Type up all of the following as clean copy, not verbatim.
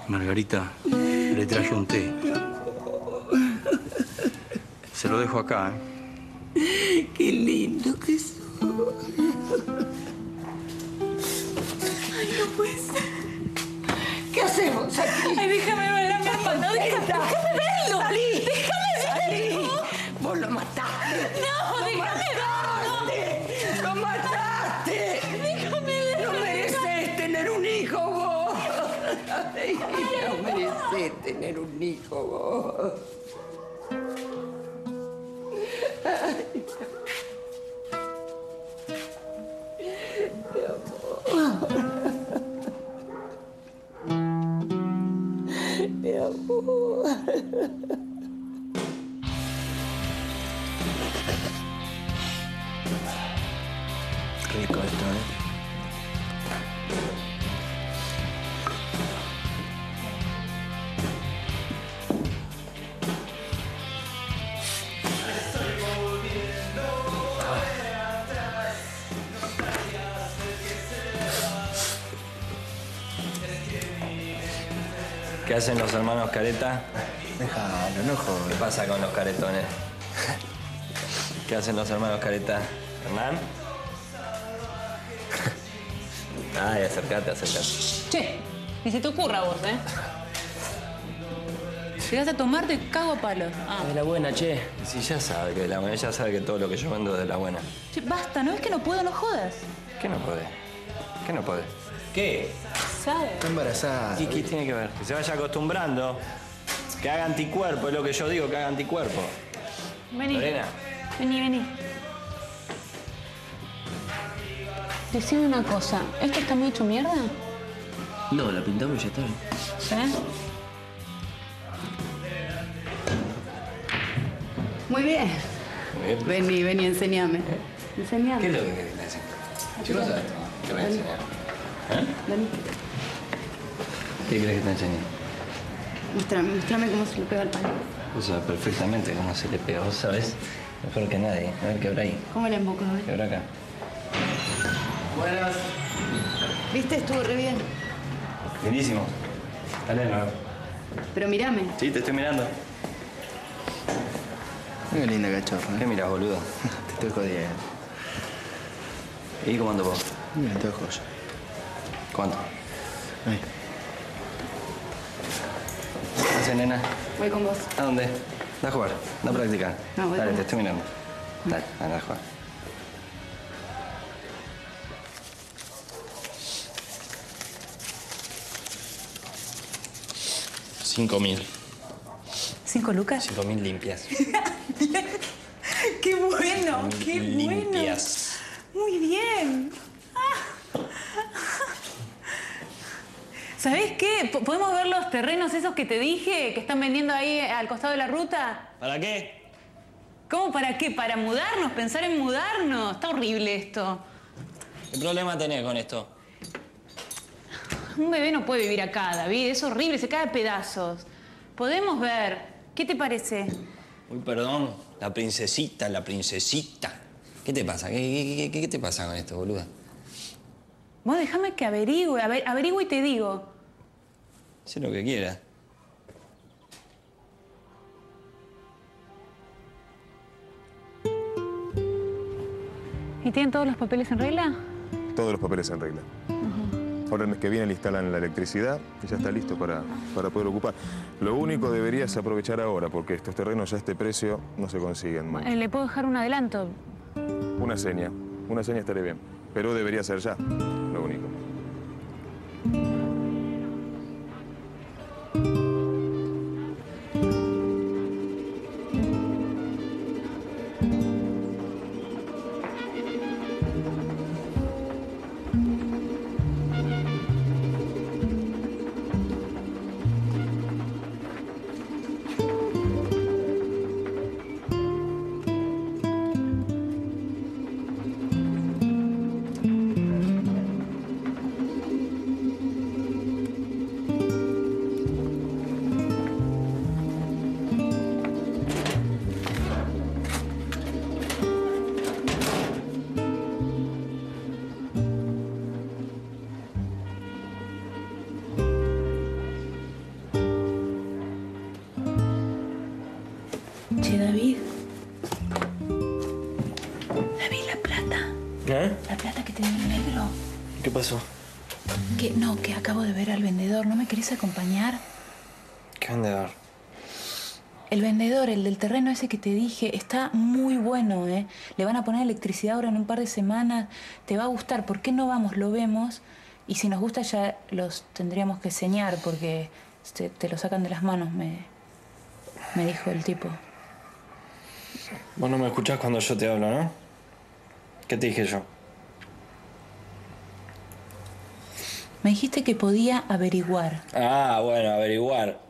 Margarita, le traje un té. Se lo dejo acá, ¿eh? Qué lindo que sos. Ay, no puede ser. ¿Qué hacemos aquí? Ay, déjame ver a mi hermano. Déjame verlo. Salí. Déjame Salí. Vos lo mataste. No, déjame verlo. Lo mataste. Déjame verlo. No mereces tener un hijo vos. Ay, no mereces tener un hijo vos. Ay, mi amor. Rico esto, ¿eh? ¿Qué hacen los hermanos Careta? Déjalo, no ¿Qué jodas. pasa con los caretones? ¿Qué hacen los hermanos Careta? ¿Hernán? Ay, acércate, acércate. Che, ni se te ocurra a vos, ¿eh? Si vas a tomar, te cago a palos. Ah. De la buena, che. Si ya sabe que de la buena, ella sabe que todo lo que yo vendo es de la buena. Che, basta, ¿no ves que no puedo? No jodas. ¿Qué no puede? ¿Qué no puede? ¿Qué? ¿Sabes? Está embarazada. ¿Y qué tiene que ver? Que se vaya acostumbrando. Que haga anticuerpo, es lo que yo digo, que haga anticuerpo. Vení. Lorena. Vení, vení. Decime una cosa, ¿esto está muy hecho mierda? No, la pintamos y ya está. ¿Eh? Muy bien. Vení, vení, enséñame. Enséñame. ¿Qué es lo que querés decir? ¿Qué cosa? ¿Qué voy a enseñar? ¿Eh? Vení. ¿Qué crees que te enseñe? Mostrame cómo se le pega el pan. Vos sabés perfectamente cómo se le pega, vos sabés mejor que nadie. A ver, quebra ahí. ¿Cómo le emboco, eh? Quebra acá. Buenas. ¿Viste? Estuvo re bien. Lindísimo. Dale de nuevo. Pero mírame. Sí, te estoy mirando. Qué linda cachorra, ¿Qué miras, boludo? Te estoy jodiendo. ¿Y cómo ando vos? Mira, te joya. ¿Cuánto? Ahí. ¿Qué haces, nena? Voy con vos. ¿A dónde? Da a jugar, da a practicar. No, voy Dale, con te vos. estoy mirando. Dale, anda a jugar. $5.000. ¿5 lucas? 5.000 limpias. ¡Qué bueno! ¡Qué Limpias. bueno! Muy bien. ¿Sabés qué? ¿Podemos ver los terrenos esos que te dije que están vendiendo ahí al costado de la ruta? ¿Para qué? ¿Cómo para qué? ¿Para mudarnos? ¿Pensar en mudarnos? Está horrible esto. ¿Qué problema tenés con esto? Un bebé no puede vivir acá, David. Es horrible, se cae a pedazos. Podemos ver. ¿Qué te parece? Uy, perdón. La princesita, la princesita. ¿Qué te pasa? ¿Qué te pasa con esto, boluda? Vos déjame que averigüe. Averigüe y te digo. Sé lo que quieras. ¿Y tienen todos los papeles en regla? Todos los papeles en regla. Ahora el mes que viene le instalan la electricidad y ya está listo para poder ocupar. Lo único deberías aprovechar ahora, porque estos terrenos a este precio no se consiguen muy. ¿Le puedo dejar un adelanto? Una seña estaría bien, pero debería ser ya, lo único. Que acabo de ver al vendedor. ¿No me querés acompañar? ¿Qué vendedor? El vendedor, el del terreno ese que te dije, está muy bueno, ¿eh? Le van a poner electricidad ahora en un par de semanas. Te va a gustar. ¿Por qué no vamos? Lo vemos. Y si nos gusta ya los tendríamos que señar porque te lo sacan de las manos, me dijo el tipo. Vos no me escuchás cuando yo te hablo, ¿no? ¿Qué te dije yo? Me dijiste que podía averiguar. Ah, bueno, averiguar.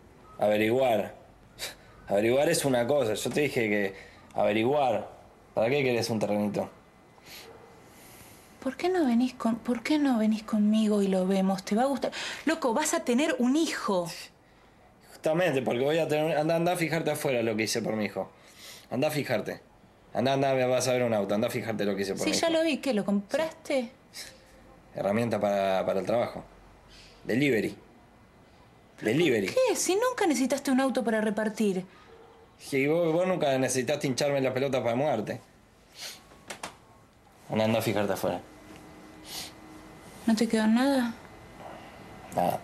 Averiguar es una cosa. Yo te dije que averiguar. ¿Para qué querés un terrenito? ¿Por qué no venís conmigo y lo vemos? ¿Te va a gustar? Loco, vas a tener un hijo. Justamente, porque voy a tener... Anda a fijarte afuera lo que hice por mi hijo. Anda a fijarte. Anda, vas a ver un auto. Anda a fijarte lo que hice por mi hijo. Sí, ya lo vi. ¿Qué, lo compraste? Herramienta para el trabajo. Delivery. ¿Qué? Si nunca necesitaste un auto para repartir. Y vos nunca necesitaste hincharme las pelotas para mudarte. Anda a fijarte afuera. ¿No te quedó nada? Nada.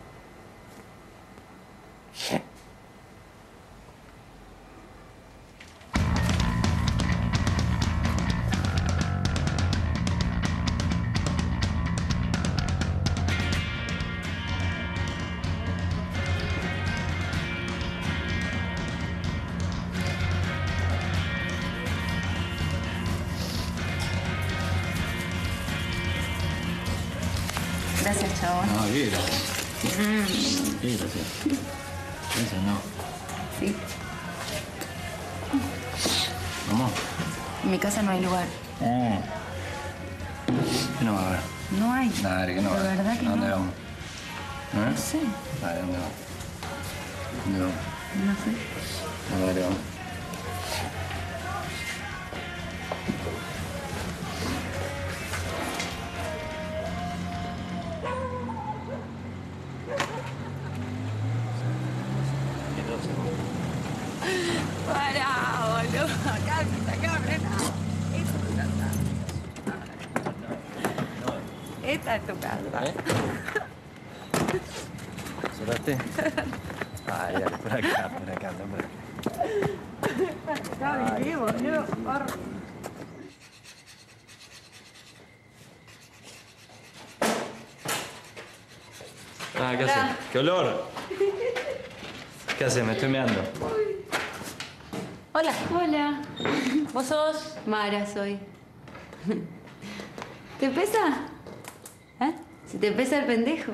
Gracias, chabón. No, qué gracias. Qué gracias. Eso no. Sí. Vamos. En mi casa no hay lugar. ¿Qué no va a haber? No hay. Dale, que no va a De haber. verdad que ¿A dónde no. vamos? No sé. Dale, ¿dónde vamos? ¿Dónde vamos? No sé. Dale, vamos. Pará, boludo. Acá, frena. Esta es tu casa. ¿Cerraste? Ay, dale, por acá, anda por acá. Acá viví, boludo. Ah, ¿qué haces? ¡Qué olor! ¿Qué haces? Me estoy meando. Hola. Hola. ¿Vos sos? Mara soy. ¿Te pesa? ¿Eh? ¿Se te pesa el pendejo?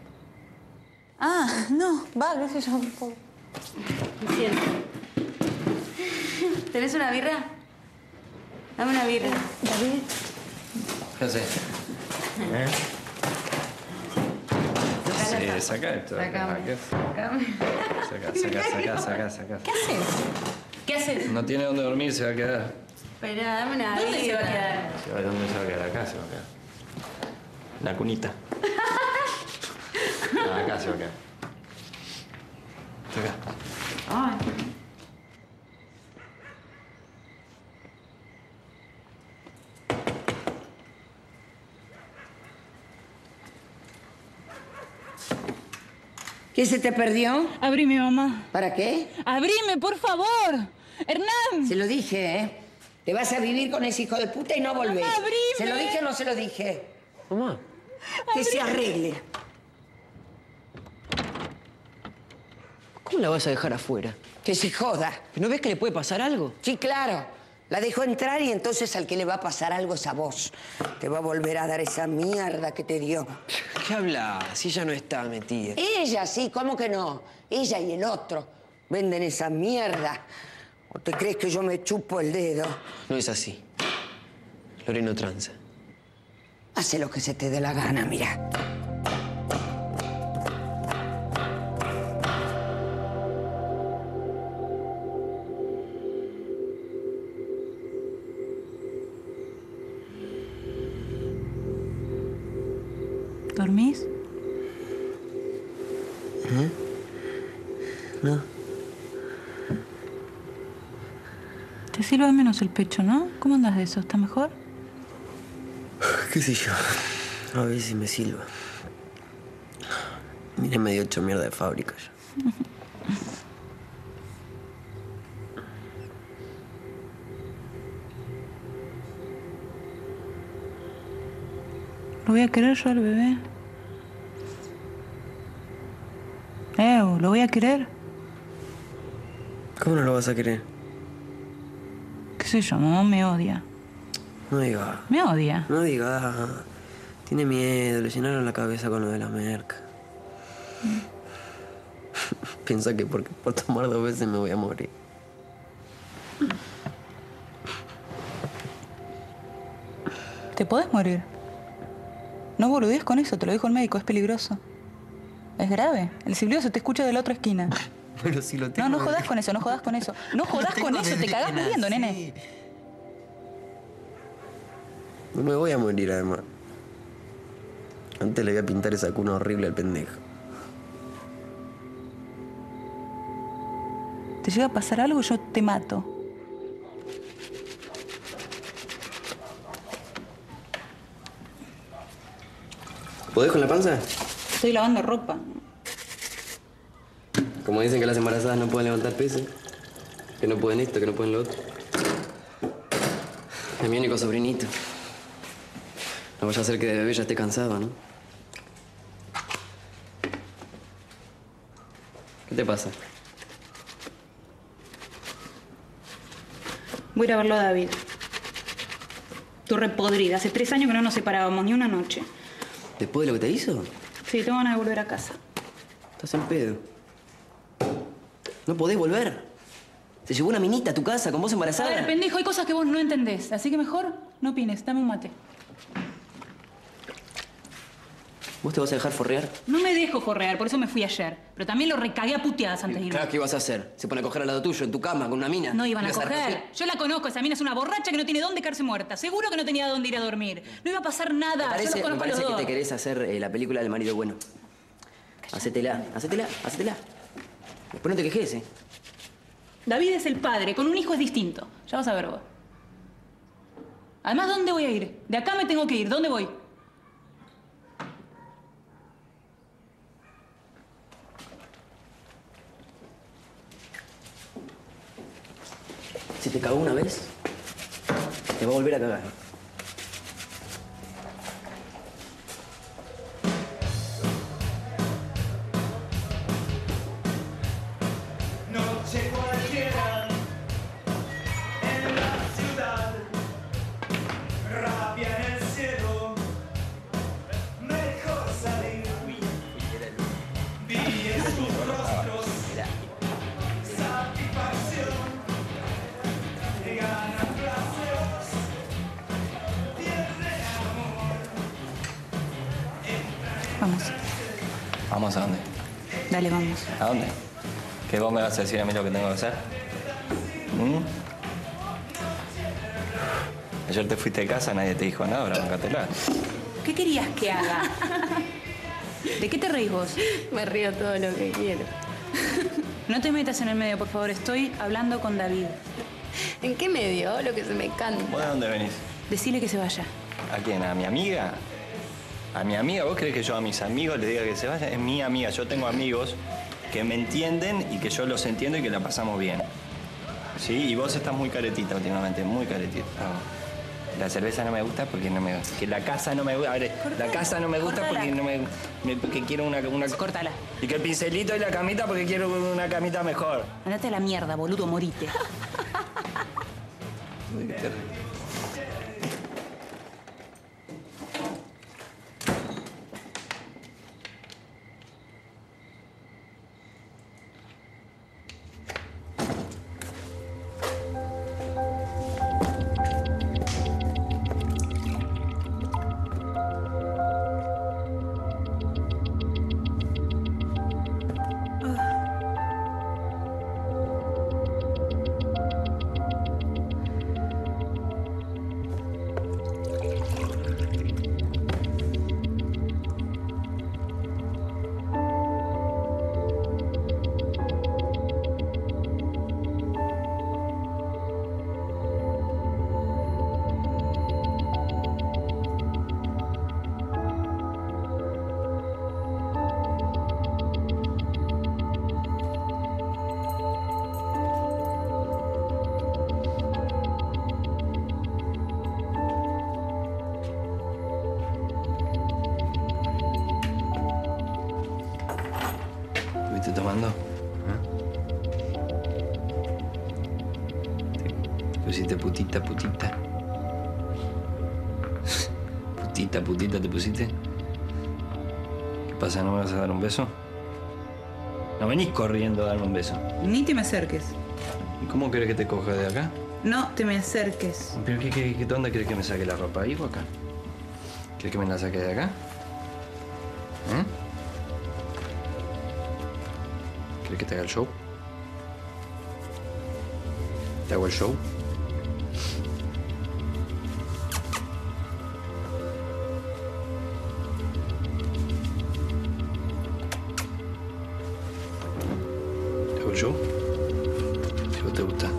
Ah, no. Va, qué sé yo. Me siento. ¿Tenés una birra? Dame una birra. David. ¿Qué haces? Sí, saca esto. Sacame. Sacame. Saca. ¿Qué haces? ¿Qué haces? No tiene dónde dormir, se va a quedar. Espera, dame una ¿Dónde se va a birra. quedar? ¿Dónde se va a quedar? Acá se va a quedar. La cunita. Acá se va a quedar. Acá. Ay. ¿Qué se te perdió? Abrime, mamá. ¿Para qué? Abrime, por favor. Hernán. Se lo dije, ¿eh? Te vas a vivir con ese hijo de puta y no volvés. Mamá, abrime. ¿Se lo dije o no se lo dije? Mamá. Que se arregle. ¿Cómo la vas a dejar afuera? Que se joda. ¿No ves que le puede pasar algo? Sí, claro. La dejo entrar y entonces al que le va a pasar algo es a vos. Te va a volver a dar esa mierda que te dio. ¿Qué hablas? Si ella no está metida. Ella sí, ¿cómo que no? Ella y el otro venden esa mierda. ¿O te crees que yo me chupo el dedo? No es así. Loreno tranza. Hace lo que se te dé la gana, mira. ¿Dormís? No. Te sirve al menos el pecho, ¿no? ¿Cómo andas de eso? ¿Está mejor? ¿Qué sé yo? A ver si me silba. Vine medio hecho mierda de fábrica ya. Lo voy a querer yo al bebé. ¿Lo voy a querer? ¿Cómo no lo vas a querer? ¿Qué sé yo? Mamá me odia. No digas. ¿Me odia? No digas. Tiene miedo, le llenaron la cabeza con lo de la merca. Piensa que porque por tomar 2 veces me voy a morir. ¿Te podés morir? No boludees con eso, te lo dijo el médico, es peligroso. Es grave. El silbido se te escucha de la otra esquina. Bueno, si lo tengo. No jodas con eso, no jodas con eso. No jodas con eso, te cagás muriendo, nene. No me voy a morir, además. Antes le voy a pintar esa cuna horrible al pendejo. Te llega a pasar algo, yo te mato. ¿Podés con la panza? Estoy lavando ropa. Como dicen que las embarazadas no pueden levantar peso. Que no pueden esto, que no pueden lo otro. Es mi único sobrinito. No vaya a ser que de bebé ya esté cansado, ¿no? ¿Qué te pasa? Voy a ir a verlo a David. Tú repodrida. Hace 3 años que no nos separábamos, ni una noche. ¿Después de lo que te hizo? Sí, tengo ganas de volver a casa. Estás en pedo. No podés volver. Se llevó una minita a tu casa con vos embarazada. A ver, pendejo, hay cosas que vos no entendés. Así que mejor no opines. Dame un mate. ¿Vos te vas a dejar forrear? No me dejo forrear, por eso me fui ayer. Pero también lo recagué a puteadas antes de irme. Claro, ¿qué ibas a hacer? ¿Se pone a coger al lado tuyo, en tu cama, con una mina? No iban a ¿Ibas coger. Yo la conozco, esa mina es una borracha que no tiene dónde quedarse muerta. Seguro que no tenía dónde ir a dormir. No iba a pasar nada. Yo los Me conozco a los parece que dos. te querés hacer la película del marido bueno. Hacétela. Después no te quejes, ¿eh? David es el padre, con un hijo es distinto. Ya vas a ver vos. Además, ¿dónde voy a ir? De acá me tengo que ir. ¿Dónde voy? Si te cagó una vez, te va a volver a cagar. Noche cualquiera en la ciudad, rabia en el cielo, mejor salir. Vi en sus rostros satisfacción, ganas placeos, pierde amor. Vamos. ¿Vamos a dónde? Dale, vamos. ¿A dónde? ¿Que vos me vas a decir a mí lo que tengo que hacer? Ayer te fuiste de casa, nadie te dijo nada, ahora bancátela. ¿Qué querías que haga? ¿De qué te reís vos? Me río todo lo que quiero. No te metas en el medio, por favor. Estoy hablando con David. ¿En qué medio? Lo que se me canta. ¿Vos de dónde venís? Decile que se vaya. ¿A quién? ¿A mi amiga? ¿A mi amiga? ¿Vos crees que yo a mis amigos les diga que se vayan? Es mi amiga. Yo tengo amigos que me entienden y que yo los entiendo y que la pasamos bien. ¿Sí? Y vos estás muy caretita últimamente, muy caretita. La cerveza no me gusta porque no me gusta. Que la casa no me gusta. A ver, la casa no me gusta Cortala. porque no porque quiero una... Córtala. Y que el pincelito y la camita porque quiero una camita mejor. Andate a la mierda, boludo, morite. Uy, qué terrible. ¿Estuviste tomando? ¿Te pusiste putita, putita? Putita, putita, ¿te pusiste? ¿Qué pasa? ¿No me vas a dar un beso? No venís corriendo a darme un beso. Ni te me acerques. ¿Y cómo querés que te coja de acá? No te me acerques. ¿Pero dónde querés que me saque la ropa? ¿Ahí o acá? ¿Querés que me la saque de acá? ¿Querés que te haga el show? ¿Te hago el show? ¿Te hago el show? ¿Qué vos te gusta?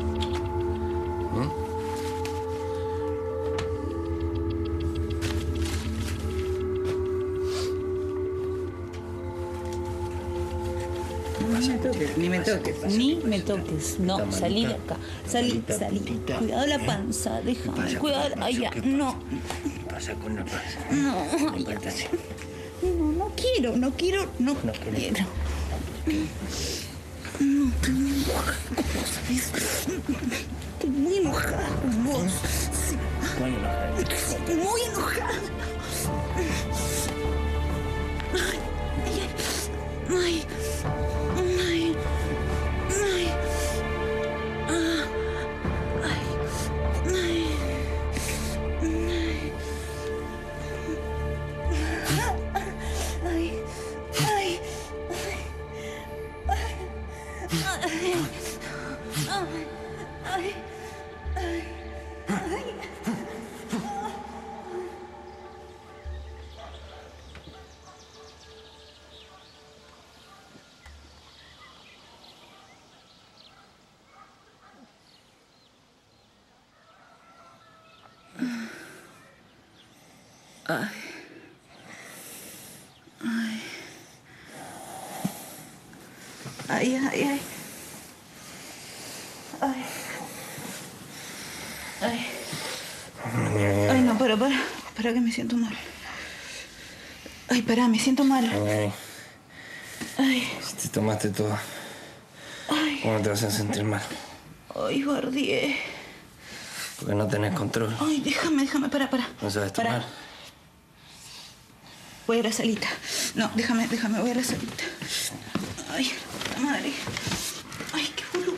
Ni me toques. Ni me toques. No, salí de acá. Salí. Cuidado la panza, déjame. Cuidado. Ay, ya. No. ¿Qué pasa con la panza? No, ay, ya. No quiero. No, quiero. No, estoy muy enojada con vos, ¿sabes? Estoy muy enojada con vos. Sí. Muy enojada. Ay. Ay, no, para que me siento mal. Ay, pará, me siento mal. Ay. Si te tomaste todo, ¿cómo te vas a sentir mal? Ay, bardié. Porque no tenés control. Ay, déjame, pará. ¿No sabes tomar? Voy a la salita. No, déjame, voy a la salita. Ay, la madre. Ay, qué boluda.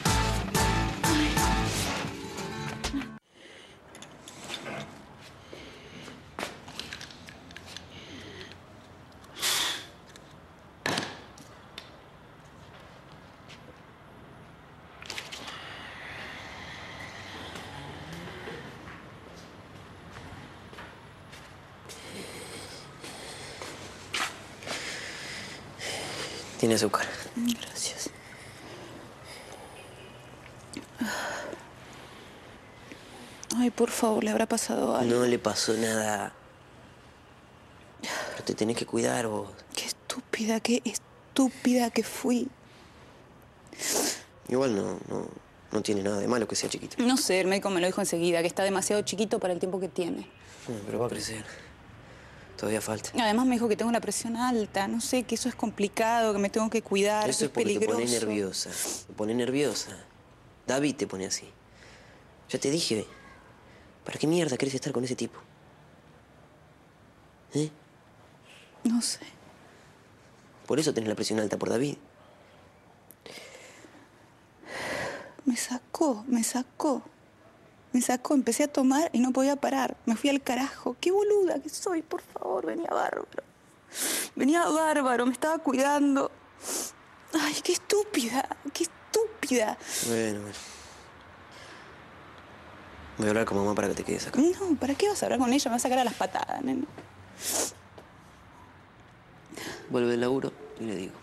Tiene azúcar. Gracias. Ay, por favor, ¿le habrá pasado algo? No le pasó nada. Pero te tenés que cuidar vos. Qué estúpida que fui. Igual no tiene nada de malo que sea chiquito. No sé, el médico me lo dijo enseguida, que está demasiado chiquito para el tiempo que tiene. Pero va a crecer. Todavía falta. Además me dijo que tengo la presión alta, no sé, que eso es complicado, que me tengo que cuidar, Eso que es es porque peligroso. te pones nerviosa. Te pones nerviosa. David te pone así. Ya te dije, ¿para qué mierda querés estar con ese tipo? No sé. Por eso tenés la presión alta, por David. Me sacó, empecé a tomar y no podía parar. Me fui al carajo. Qué boluda que soy, por favor, venía bárbaro, me estaba cuidando. Ay, qué estúpida. Bueno. Voy a hablar con mamá para que te quedes acá. No, ¿para qué vas a hablar con ella? Me va a sacar a las patadas, nene. Vuelve del laburo y le digo.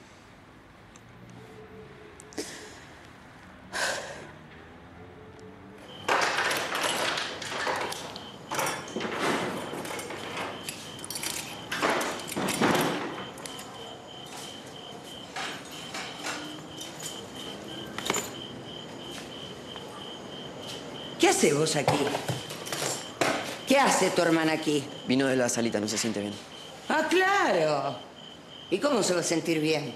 ¿Qué hace vos aquí? ¿Qué hace tu hermana aquí? Vino de la salita, no se siente bien. Ah, claro. ¿Y cómo se va a sentir bien?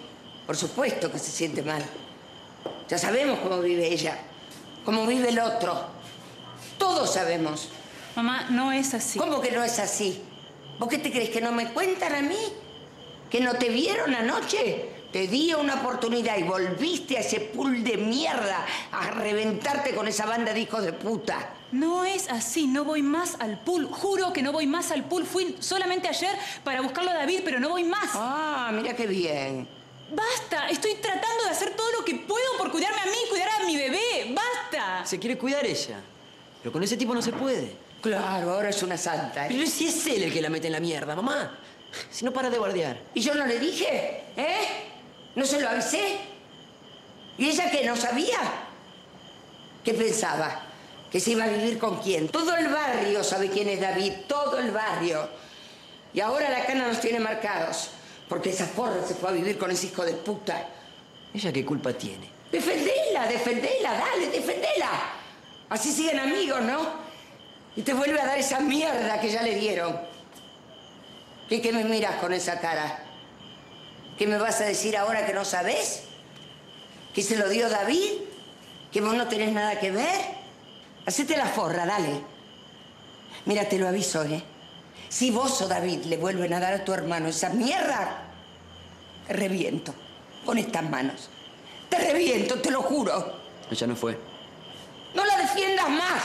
Por supuesto que se siente mal. Ya sabemos cómo vive ella, cómo vive el otro. Todos sabemos. Mamá, no es así. ¿Cómo que no es así? ¿Vos qué te crees, que no me cuentan a mí? ¿Que no te vieron anoche? Te di una oportunidad y volviste a ese pool de mierda a reventarte con esa banda de hijos de puta. No es así, no voy más al pool. Juro que no voy más al pool. Fui solamente ayer para buscarlo a David, pero no voy más. Ah, mira qué bien. ¡Basta! Estoy tratando de hacer todo lo que puedo por cuidarme a mí y cuidar a mi bebé. ¡Basta! Se quiere cuidar ella. Pero con ese tipo no se puede. Claro, ahora es una santa, ¿eh? Pero si es él el que la mete en la mierda, mamá. Si no para de guardiar. ¿Y yo no le dije? ¿Eh? ¿No se lo avisé? ¿Y ella qué, no sabía? ¿Qué pensaba? ¿Que se iba a vivir con quién? Todo el barrio sabe quién es David, todo el barrio. Y ahora la cana nos tiene marcados, porque esa porra se fue a vivir con ese hijo de puta. ¿Ella qué culpa tiene? Defendela, dale, defendela. Así siguen amigos, ¿no? Y te vuelve a dar esa mierda que ya le dieron. ¿Y qué me miras con esa cara? ¿Qué me vas a decir ahora que no sabés? ¿Que se lo dio David? ¿Que vos no tenés nada que ver? Hacete la forra, dale. Mira, te lo aviso, ¿eh? Si vos o David le vuelven a dar a tu hermano esa mierda, te reviento con estas manos. Te reviento, te lo juro. Ella no fue. No la defiendas más.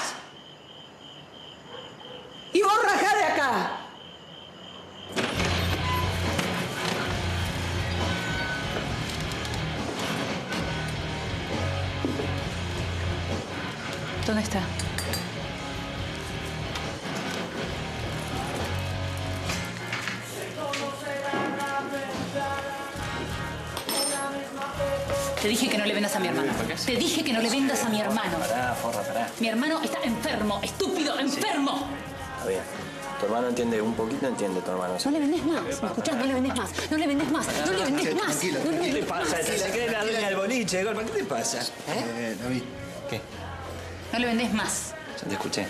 Y vos rajá de acá. ¿Dónde está? Te dije que no le vendas a mi hermano. Te dije que no le vendas a mi hermano. Pará, forra, pará. Mi hermano está enfermo, estúpido, enfermo. Está bien. Tu hermano entiende, un poquito entiende tu hermano. No le vendés más. ¿Me escuchás? No le vendés más. No le vendés más. No le vendés más. Tranquilo, No le tranquilo. vendés más. Se cree la dueña del boliche de golpe. ¿Qué te pasa? David. ¿Qué? No le vendés más. Ya te escuché.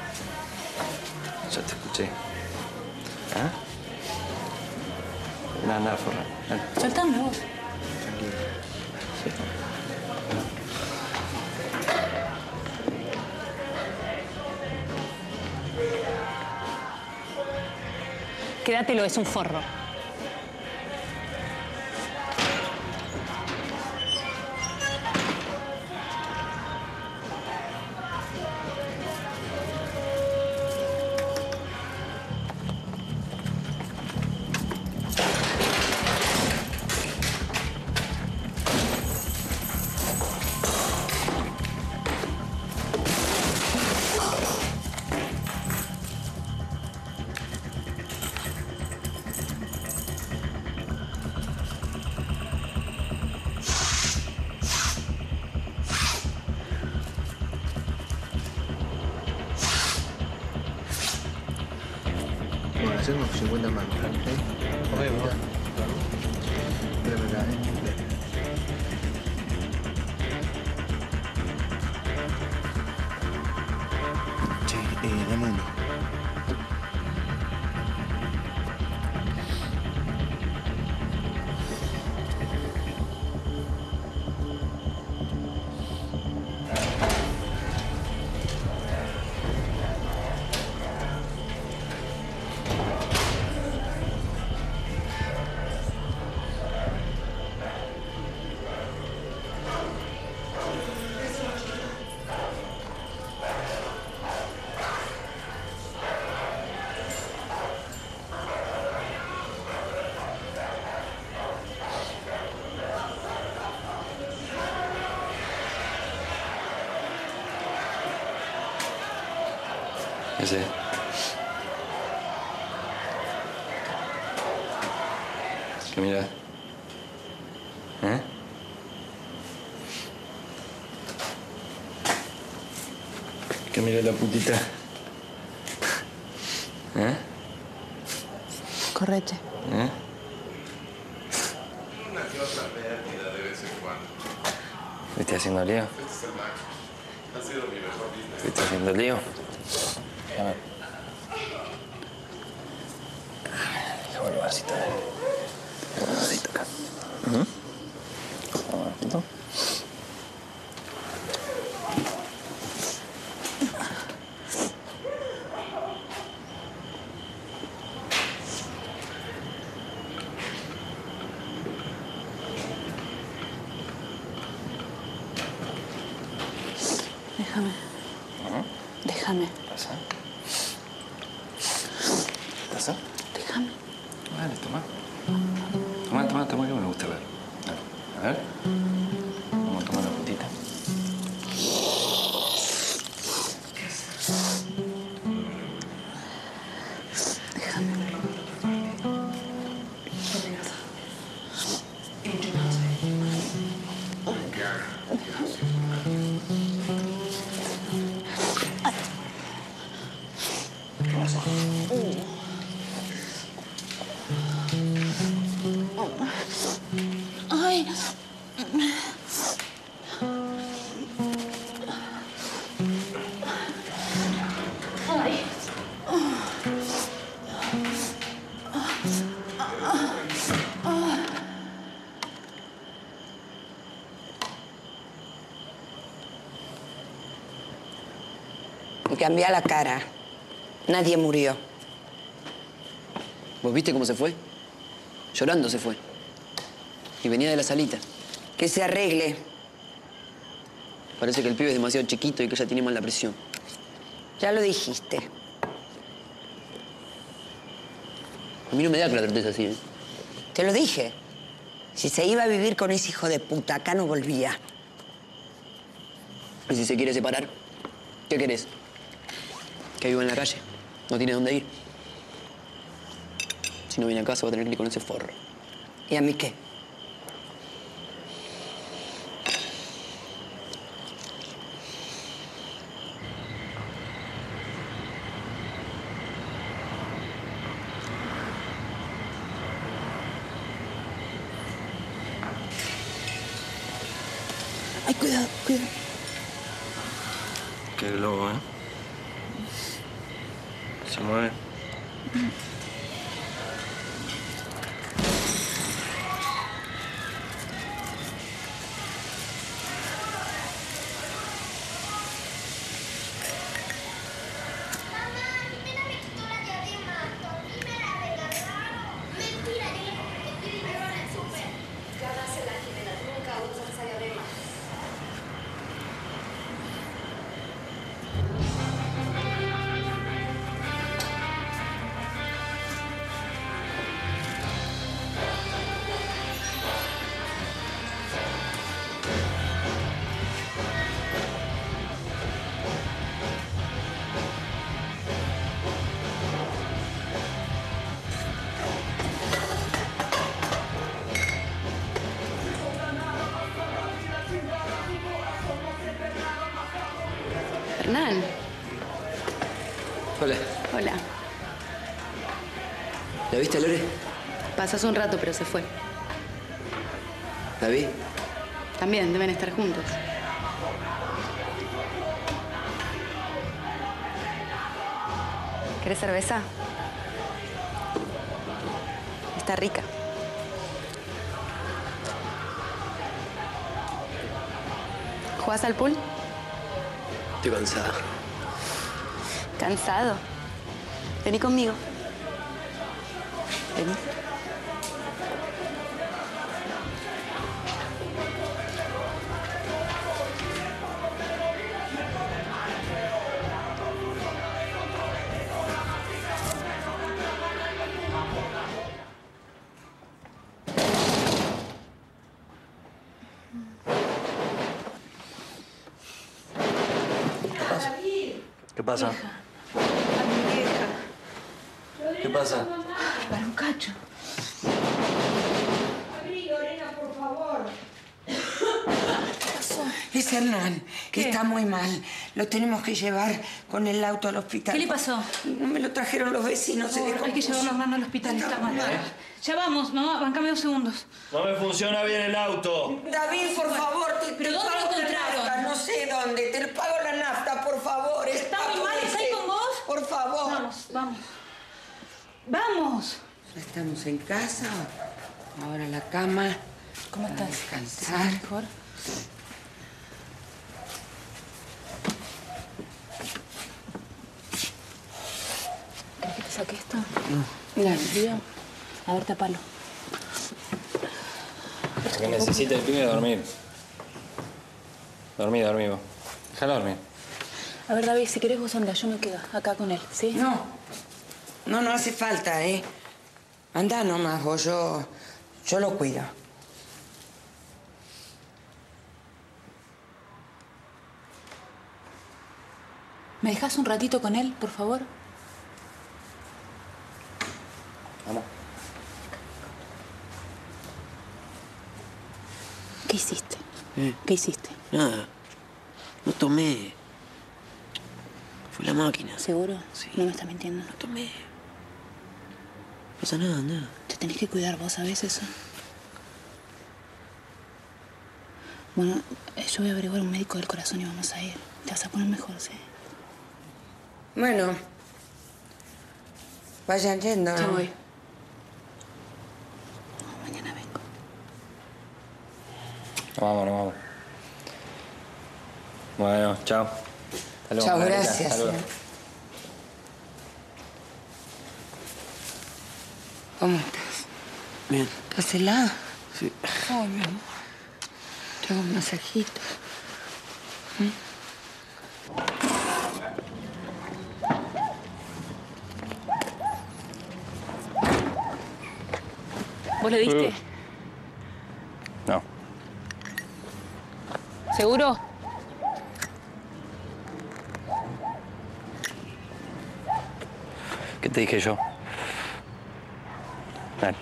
Ya te escuché. ¿Ah? Nada, forra. Dale. Soltame vos. Quédatelo, es un forro. Bueno, hacemos 50 manos. Ok, vos. Ven acá, Che, dame uno. Ese. ¿Qué mira? ¿Eh? ¿Qué mira la putita? ¿Eh? Correte. ¿Eh? Una que otra pérdida de vez en cuando. ¿Viste haciendo lío? Este es el Max. Ha sido mi mejor business. ¿Viste haciendo lío? Déjame. Déjame el vasito. Déjame el vasito acá. ¿No? Déjame. Déjame. ¿Pasa? ¿Pasa? Déjame. Vale, toma. Toma, que me gusta ver. A ver. Vamos a tomar una puntita. Déjame. Ay. Ay. Cambia la cara. Nadie murió. ¿Vos viste cómo se fue? Llorando se fue. Y venía de la salita. Que se arregle. Parece que el pibe es demasiado chiquito y que ella tiene mal la presión. Ya lo dijiste. A mí no me da que la trates así, ¿eh? Te lo dije. Si se iba a vivir con ese hijo de puta, acá no volvía. ¿Y si se quiere separar? ¿Qué querés? Que viva en la calle. No tiene dónde ir. Si no viene a casa va a tener que ir con ese forro. ¿Y a mí qué? Ay, cuidado, cuidado. Qué globo, ¿eh? Se mueve. Hernán. Hola. Hola. ¿La viste, Lore? Pasó hace un rato, pero se fue. ¿La vi? También deben estar juntos. ¿Querés cerveza? Está rica. ¿Jugás al pool? Estoy cansada. ¿Cansado? Vení conmigo. Vení. ¿Qué pasa? A mi vieja. ¿Qué pasa? Para un cacho. Abrí, Lorena, por favor. Es Hernán, que está muy mal. Lo tenemos que llevar con el auto al hospital. ¿Qué le pasó? No me lo trajeron los vecinos, se dejó. Hay que llevarlo a Hernán al hospital, está mal. Ya vamos, mamá, bancame 2 segundos. No me funciona bien el auto. David, por favor, ¿Pero te dónde pago lo la encontraron? nafta, no sé dónde. Te pago la nafta, por favor. ¿Está muy mal? ¿Está ahí con vos? Por favor. Vamos, vamos. ¡Vamos! Ya estamos en casa. Ahora la cama. ¿Cómo estás? Descansar. ¿Mejor? ¿Querés que te saque esto? No. Mira, ¿el A ver, tapalo. Lo que necesita el pibe es dormir. Dormí vos. Déjalo dormir. A ver, David, si querés vos anda, yo me quedo acá con él, ¿sí? No. No hace falta, ¿eh? Anda nomás vos, yo lo cuido. ¿Me dejás un ratito con él, por favor? Vamos. ¿Qué hiciste? ¿Qué hiciste? Nada. No tomé. Fue la máquina. ¿Seguro? Sí. No me estás mintiendo. No tomé. No pasa nada, nada. Te tenés que cuidar vos, ¿sabés eso? Bueno, yo voy a averiguar un médico del corazón y vamos a ir. Te vas a poner mejor, ¿sí? Bueno. Vayan yendo. Ya voy. No, mañana vengo. Nos vamos. Bueno, chao. Hasta luego, Chao, Margarita. gracias. Hasta luego. ¿Cómo estás? Bien. ¿Estás helada? Sí. Ay, mi amor. Te hago un masajito. ¿Vos le diste? No. ¿Seguro? ¿Qué te dije yo? Ven.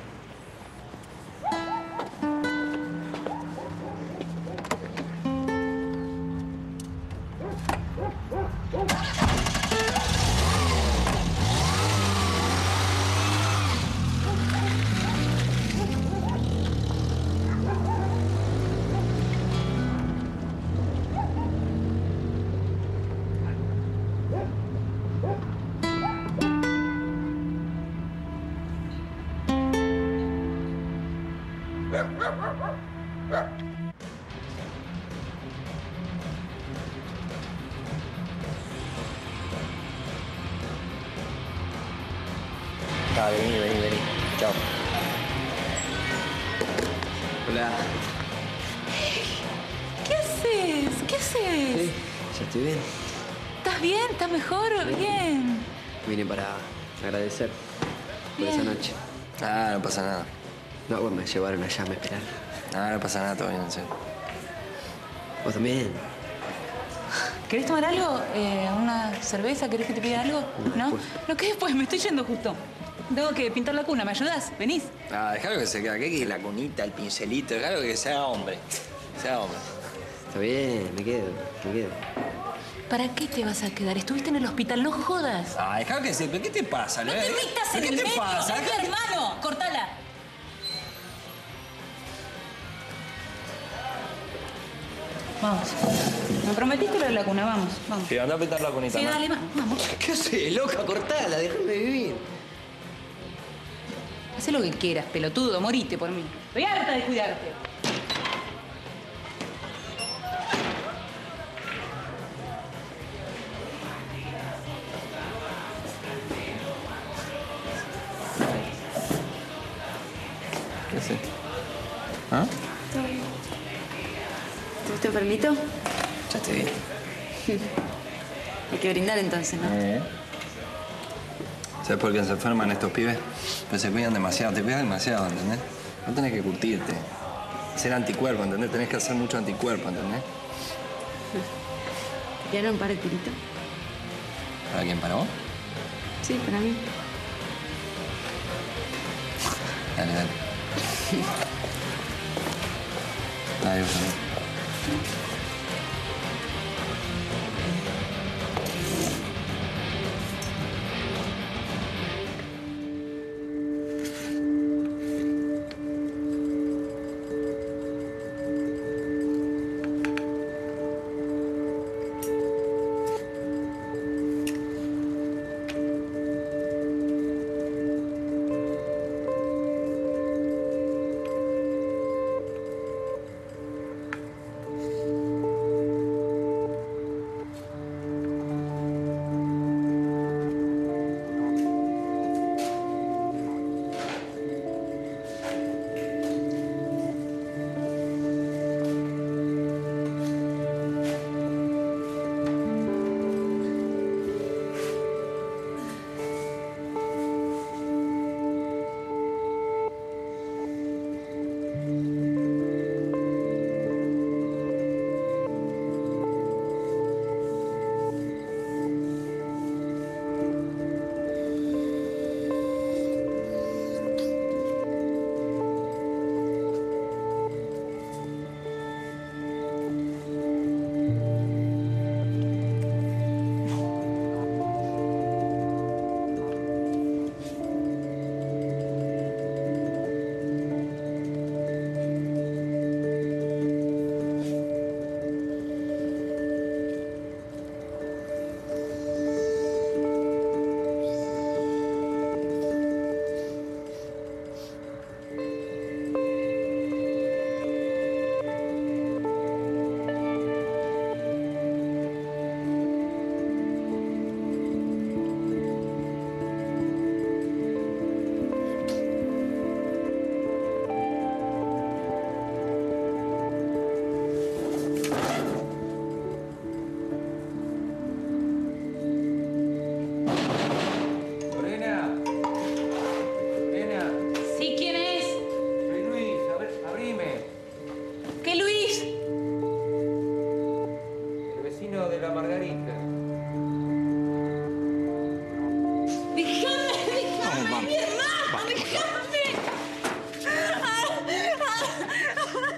Vení. Chao. Hola. ¿Qué haces? ¿Qué haces? Sí, ya estoy bien. ¿Estás bien? ¿Estás mejor? Bien. Vine para agradecer por Bien. esa noche. Ah, no pasa nada. No, bueno, me llevaron allá, me esperaron. Ah, no pasa nada, todo bien, en serio. ¿Vos también? ¿Querés tomar algo? ¿Una cerveza? ¿Querés que te pida algo? No, ¿No? después. ¿No qué después? Me estoy yendo justo. Tengo que pintar la cuna. ¿Me ayudás? ¿Venís? Ah, dejalo que se quede aquí, que la cunita, el pincelito, dejalo que sea hombre. Sea hombre. Está bien, me quedo. ¿Para qué te vas a quedar? Estuviste en el hospital, no jodas. Ah, dejalo que se... ¿Pero qué te pasa? ¡No te metas en ¿Qué el te medio! pasa? ¡Deja la mano! ¡Cortala! Vamos. Me prometiste lo de la cuna, vamos. Sí, anda a pintar la cunita. Sí, ¿no? dale, vamos. ¿Qué haces, loca? Cortala, déjame vivir. Hacé lo que quieras, pelotudo, morite por mí. Estoy harta de cuidarte. ¿Qué haces? ¿Ah? ¿Estuviste enfermito? Ya te vi. Hay que brindar entonces, ¿no? ¿Sabes por qué se enferman estos pibes? Pues se cuidan demasiado, te cuidas demasiado, ¿entendés? No tenés que curtirte. Ser anticuerpo, ¿entendés? Tenés que hacer mucho anticuerpo, ¿entendés? ¿Te dieron para el tirito? ¿Para quién? ¿Para vos? Sí, para mí. Dale. Dale, vos también.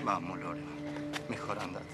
Vamos, Lore. Mejor andate.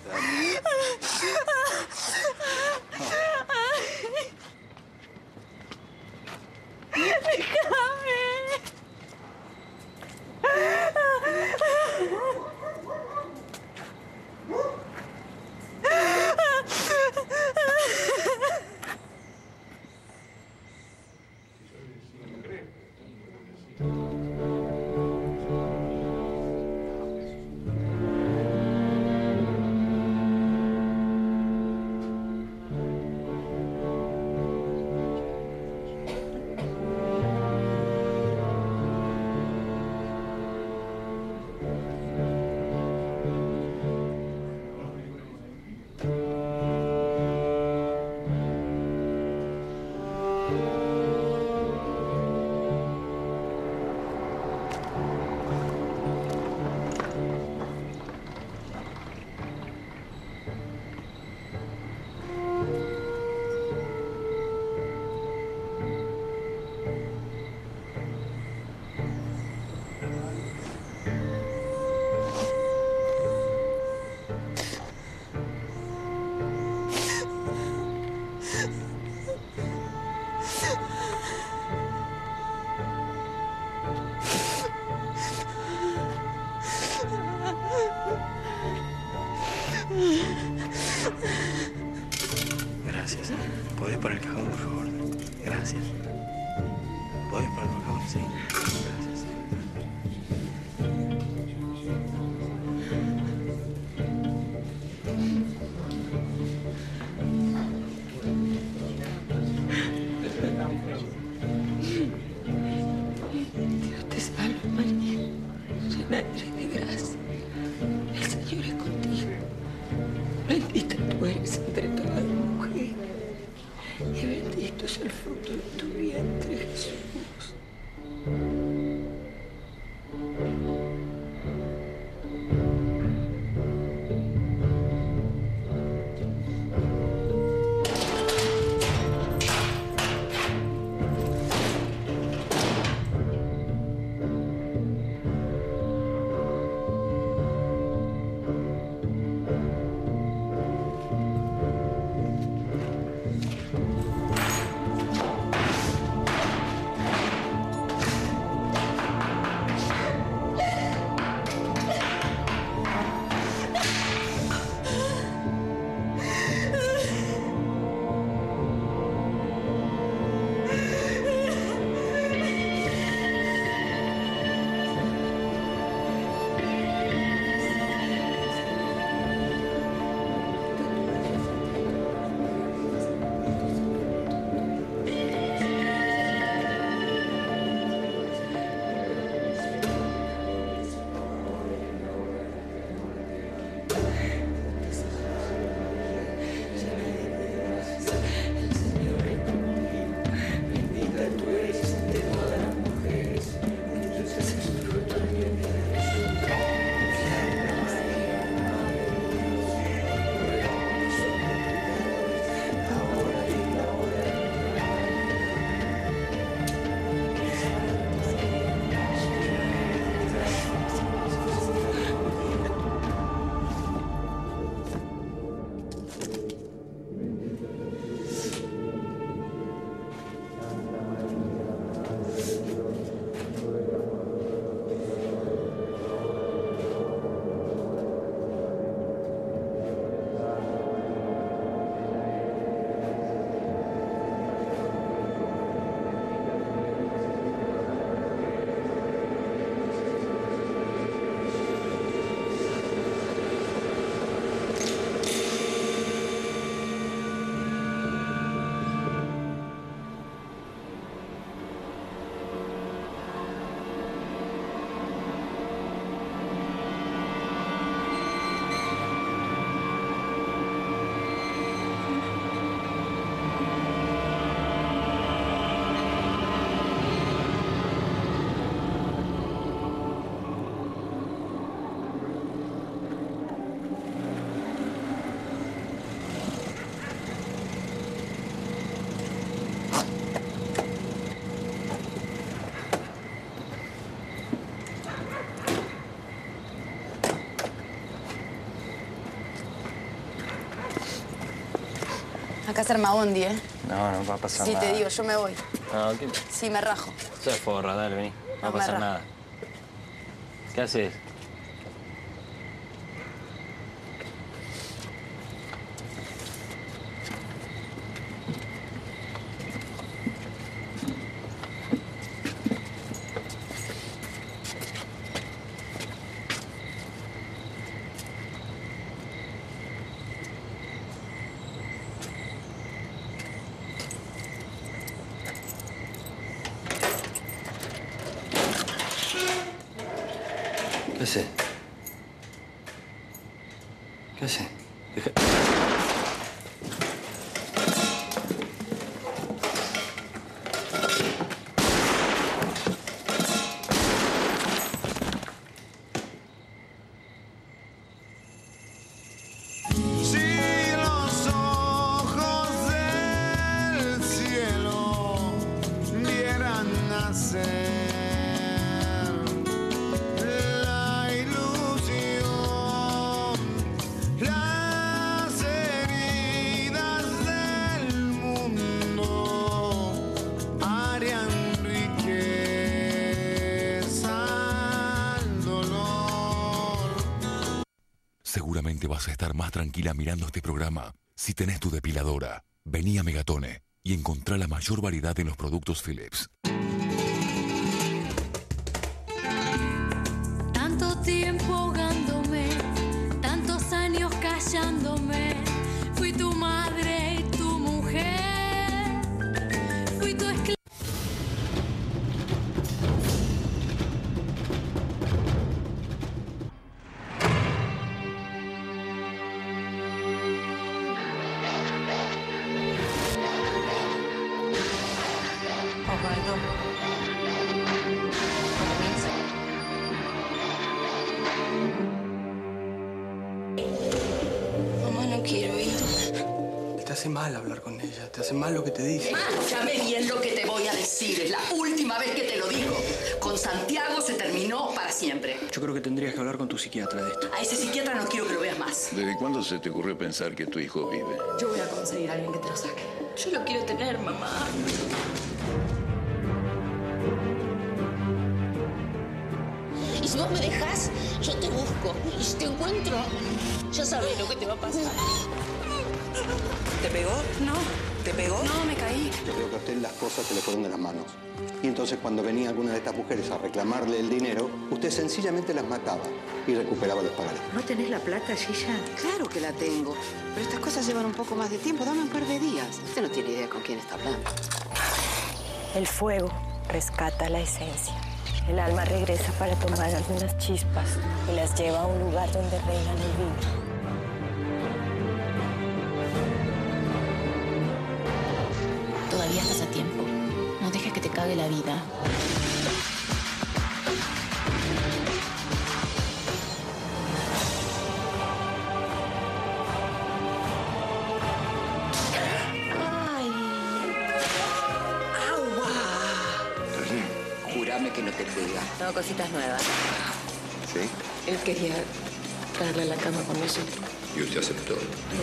Gracias. ¿Podés poner el cajón, por favor? Gracias. ¿Podés poner el cajón? Sí. Gracias. Dios te salve, María. Llena eres de gracia. El Señor es contigo. Bendita tú eres entre todas las mujeres. Y bendito es el fruto de tu vientre, Jesús. que hacer Mabondi, ¿eh? No, no va a pasar Sí, nada. te digo, yo me voy. No, ¿qué? Sí, me rajo. Sos forra, dale, vení. No va a No me pasar rajo. nada. ¿Qué haces? ¿Qué haces? ¿Qué haces? Deja... Si los ojos del cielo vieran nacer la ilusión, las heridas del mundo harían riqueza al dolor. Seguramente vas a estar más tranquila mirando este programa si tenés tu depiladora. Vení a Megatone y encontrá la mayor variedad en los productos Philips. Tanto tiempo ahogándome, tantos años callándome. Fui tu madre y tu mujer. Fui tu esclava. Mamá, no quiero ir. Te hace mal hablar con ella, te hace mal lo que te dice. Escúchame bien lo que te voy a decir. Es la última vez que te lo digo. Con Santiago se terminó para siempre. Yo creo que tendrías que hablar con tu psiquiatra de esto. A ese psiquiatra no quiero que lo veas más. ¿Desde cuándo se te ocurrió pensar que tu hijo vive? Yo voy a conseguir a alguien que te lo saque. Yo lo quiero tener, mamá. Y si vos me dejás, yo te busco. Y si te encuentro, ya sabés lo que te va a pasar. ¿Te pegó? No. ¿Te pegó? No, me caí. Yo creo que a usted las cosas se le fueron de las manos. Y entonces cuando venía alguna de estas mujeres a reclamarle el dinero, usted sencillamente las mataba y recuperaba los pagarés. ¿No tenés la plata, Gilla? Claro que la tengo. Pero estas cosas llevan un poco más de tiempo. Dame un par de días. Usted no tiene idea con quién está hablando. El fuego rescata la esencia. El alma regresa para tomar algunas chispas y las lleva a un lugar donde reina el olvido. Todavía estás a tiempo. No dejes que te cague la vida. Jurame que no te pega. Tengo cositas nuevas. ¿Sí? Él quería traerle a la cama con nosotros. Y usted aceptó.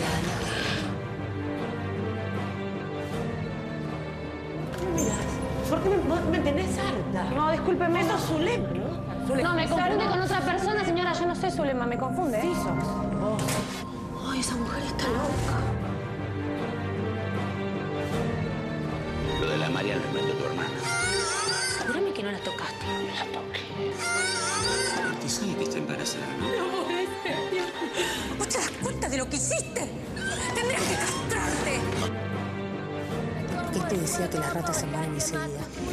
¿Por qué me tenés harta? No, discúlpeme. Eso es Zulema, ¿no? No, me confunde con otra persona, señora. Yo no soy Zulema, me confunde. Sí sos. Ay, esa mujer está loca. Lo de la María lo inventó tu hermana. Júrame que no la tocaste. La toqué. Usted sabe que está embarazada, ¿no? No puede ser. ¿Vos te das cuenta de lo que hiciste? Tendrías que castrarte. Él te decía que las ratas se mueren enseguida.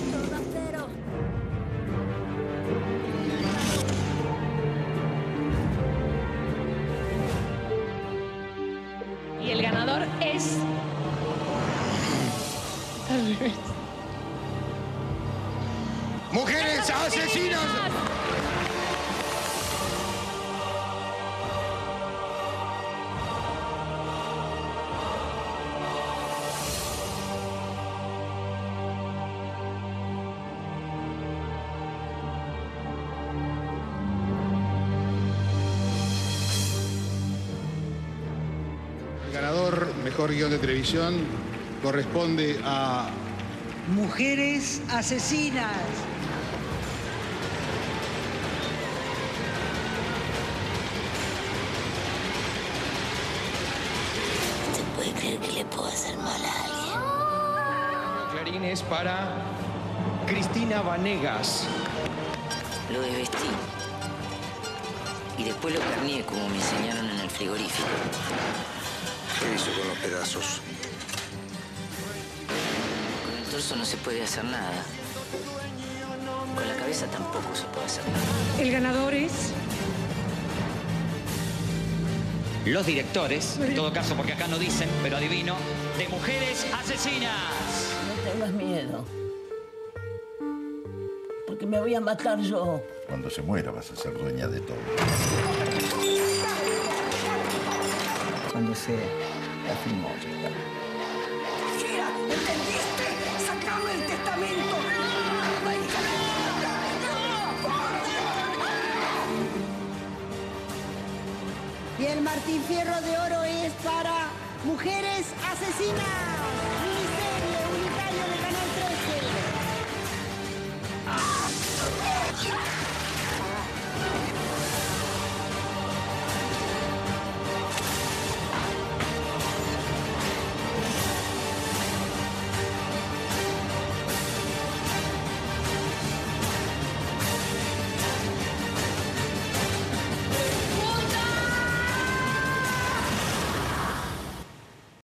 Y el ganador es... ¡Mujeres asesinas! El ganador mejor guión de televisión corresponde a... Mujeres asesinas. ¿Se puede creer que le puedo hacer mal a alguien? Clarín es para Cristina Vanegas. Lo desvestí. Y después lo carneé como me enseñaron en el frigorífico. ¿Qué hizo con los pedazos? Con el torso no se puede hacer nada. Con la cabeza tampoco se puede hacer nada. El ganador es... Los directores, en todo caso porque acá no dicen, pero adivino, de Mujeres Asesinas. No tengas miedo. Porque me voy a matar yo. Cuando se muera vas a ser dueña de todo. Cuando sea la famosa. ¡Mira! ¿Entendiste? ¡Sacame el testamento! Y el Martín Fierro de Oro es para Mujeres Asesinas.